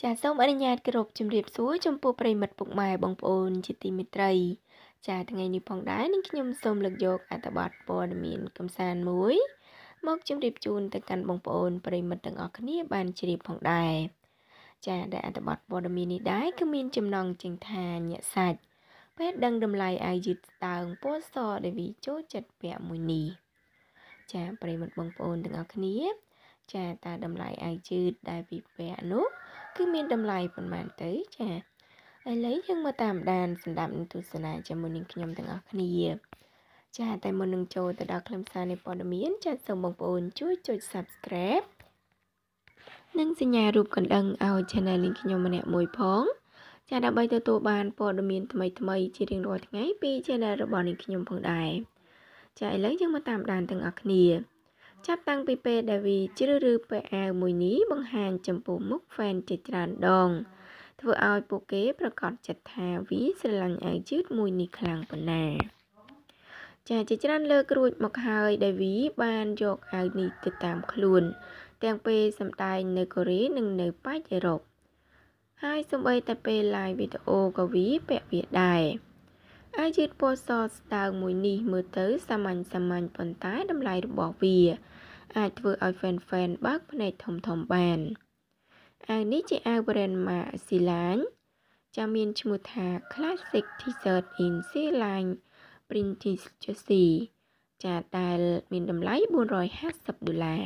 ចាសសូមអនុញ្ញាតគោរពជំរាបសួរចំពោះប្រិយមិត្តពុកម៉ែបងប្អូនជាទីមេត្រីចាថ្ងៃនេះផងដែរនឹងខ្ញុំសូមលើកយកអត្ថបទព័ត៌មានកំសាន្តមួយមកជម្រាបជូនទៅកាន់បងប្អូនប្រិយមិត្តទាំងអស់គ្នាបានជ្រាបផងដែរចាដែលអត្ថបទព័ត៌មាននេះដែរគឺមានចំណងជើងថាញាក់សាច់ពេលដឹងតម្លៃអាយយឺតស្តើងពណ៌សដែលវីចូលចិត្តពាក់មួយនេះចាប្រិយមិត្តបងប្អូនទាំងអស់គ្នាចាតើតម្លៃអាយយឺតដែលវីពាក់នោះគឺមានតម្លៃប៉ុន្មានទៅចាឥឡូវយើងមកតាមដានសម្ដាប់នឹងទស្សនាជាមួយនឹងខ្ញុំទាំងអស់គ្នាចាតែមុននឹងចូលទៅដល់ខ្លឹមសារនៃព័ត៌មានចាសូមបងប្អូនជួយចុច Subscribe និងសញ្ញារូបកណ្ដឹងឲ្យ Channel នេះខ្ញុំម្នាក់មួយផងចាដើម្បីទទួលបានព័ត៌មានថ្មីៗជារៀងរាល់ថ្ងៃពី Channel របស់នេះខ្ញុំផងដែរចាឥឡូវយើងមកតាមដានទាំងអស់គ្នាចាប់តាំងពីពេលដែលវីជ្រើសរើសពាក់អាវមួយនេះបង្ហាញចំពោះមុខ fan ជាច្រើនដងធ្វើឲ្យពួកគេប្រកាសចិត្តថាវីស្រឡាញ់អាវយឺតមួយនេះខ្លាំងប៉ុណ្ណាចាជាច្រើនលើករួចមកហើយដែលវីបានយកអាវនេះទៅតាមខ្លួនទាំងពេលសម្ដែងនៅកូរ៉េនិងនៅប៉ែកអឺរ៉ុបហើយសូម្បីតែពេល live វីដេអូក៏វីពាក់វាដែរអាវយឺតពណ៌សស្តើងមួយនេះមើលទៅសាមញ្ញប៉ុន្តែតម្លៃរបស់វាអាចធ្វើឲ្យ fan បើកភ្នែកធំបានអាវនេះជាអាវ brand ម៉ាក Sea-Line ចាមានឈ្មោះថា Classic T-shirt in Sea-Line Printed Jersey ចាដែលមានតម្លៃ$450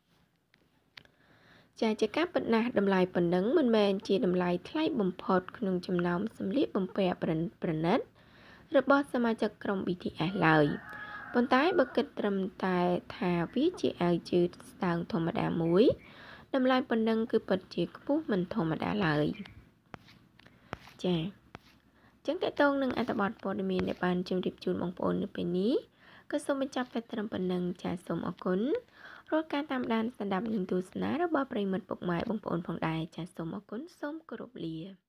ចាជាការពិតណាស់តម្លៃប៉ុណ្ណឹងមិនមែនជាតម្លៃថ្លៃបំផុតក្នុងចំណោមសម្លៀកបំពាក់ប្រណិតរបស់សមាជិកក្រុម BTS ឡើយប៉ុន្តែបើគិតត្រឹមតែថាវាជាអាវយឺតស្តើងធម្មតាមួយតម្លៃប៉ុណ្ណឹងគឺពិតជាខ្ពស់មិនធម្មតាឡើយចាចឹងតើតើនឹងអត្ថបទព័ត៌មានដែលបានជម្រាបជូនបងប្អូននៅពេលនេះក៏សូមបញ្ចប់តែត្រឹមប៉ុណ្ណឹងចាសូមអរគុណរាល់ការតាមដានស្ដាប់និងទស្សនារបស់ប្រិយមិត្តពុកម៉ែបងប្អូនផងដែរចាសូមអរគុណសូមគោរពលា